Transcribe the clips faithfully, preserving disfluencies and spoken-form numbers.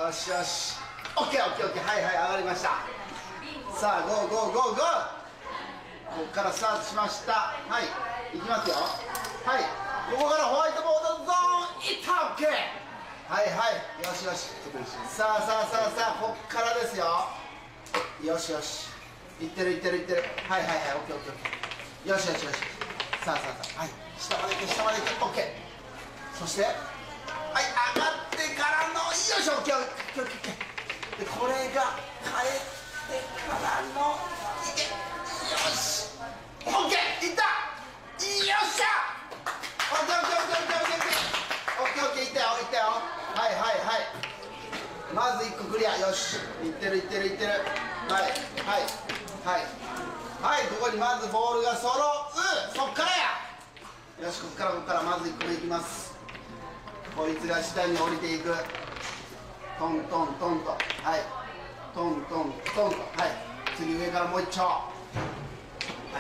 よしよし、オッケーオッケーオッケー、はいはい、上がりました。さあゴーゴーゴーゴー、ここからスタートしました。はい、いきますよ。はい、ここからホワイトボードゾーンいった。オッケー、はいはい、よしよし。さあさあさあさあ、こっからですよ。よしよし、いってるいってるいってる。はいはいはい、オッケーオッケーオッケー、よしよしよし。さあさあさあ、はい、下まで行け下まで行け。オッケー。そしてはい、上がってからの、よいしょ、オッケーオッケーオッケー。でこれが帰ってからの、いけ、よし、オッケー、いった、よっしゃ、オッケーオッケーオッケーオッケーオッケーオッケーオッケー、いったよいったよ。はいはいはい、まずいっこクリア。よし、いってるいってるいってる。はいはいはいはい、ここにまずボールが揃う。そっからや。よし、ここからここからまずいっこめいきます。こいつが下に降りていく。トントントンと、はい、トントントンと、はい、次上からもう一丁。はい、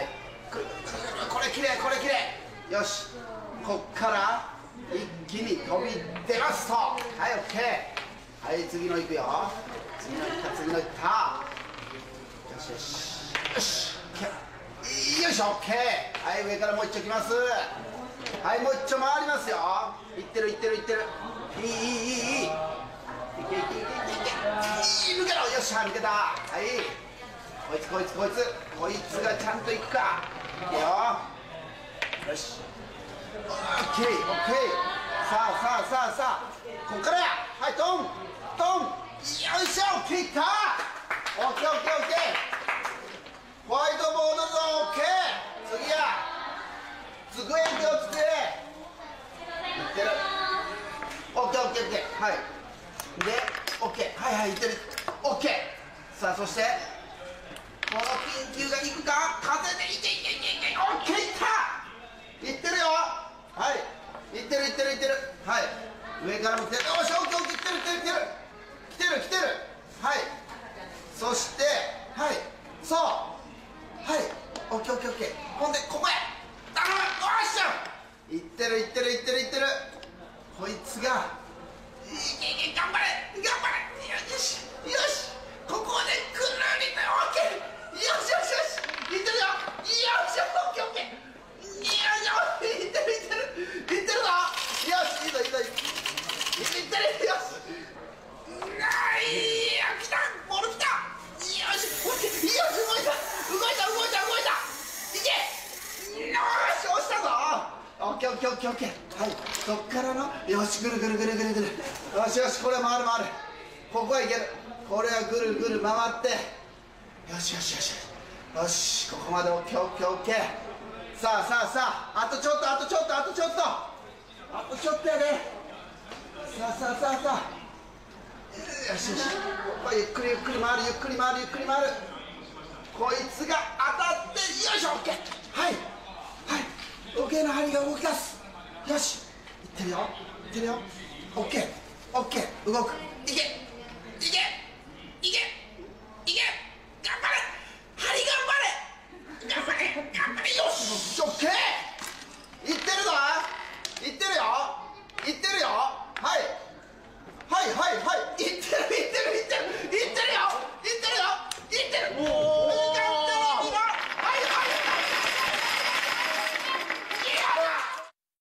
くるこれきれいこれきれい。よし、こっから一気に飛び出ますと、はい、オッケー。はい、次のいくよ。次のいった次のいった。よしよしよし、よいしょ、オッケー。はい、上からもう一丁きます。はい、もう一丁回りますよ。いってるいってるいってる。いいいいいいいい。いけいけいけいけいけ。抜けろ。よっしゃ、抜けた。はい、こいつこいつこいつこいつがちゃんといくか。いけよ。よし、オッケーオッケー。さあさあさあさあ、こっからや。はい、トントン、よいしょ、切った。オッケーオッケーオッケー。ホワイトボードゾーンオッケー。次や、机行くよ、机。いってる。オッケーオッケーオッケー。はい。で、オッケー。はいはい、いってる。オッケー。さあ、そして、この緊急がいくか。風でいけいけいけいけ。オッケー、いった。いってるよ。はい。いってるいってるいってる。はい。上からも来てる。よし、オッケーオッケー。来てる来てる来てる。来てる来てる。はい。そして、はい。そう。はい。オッケーオッケーオッケー。ほんで、ここへ。頼む。よっしゃ。いってるいってるいってるいってる。こいつがいけいけ、頑張れ頑張れ。よしよし、ここでくるりと。オッケー。よしよしよし、いってるよ。よし、オッケーオッケー。よいしょ、いってるいってるいってるぞ。よし、いいぞいいぞいってる。よし、ない、や、来た、ボール来た。よし、オッケー。よし、動いた動いた動いた動いた。いけ、よし、押したぞ。オッケーオッケーオッケーオッケー。はい、そっからの、よし、ぐるぐるぐるぐるぐる。よしよし、これ回る回る。ここはいける。これはぐるぐる回って、よしよしよしよし、ここまでオッケーオッケーオッケー。さあさあさあ、あとちょっとあとちょっとあとちょっとあとちょっとやで。さあさあさあさあ、よしよし、ここゆっくりゆっくり回るゆっくり回るゆっくり回る。こいつが当たって、よいしょ、オッケー。はいはい、時計の針が動き出す。よし、いってるよいってるよ。オッケーオッケー、動く。いけ。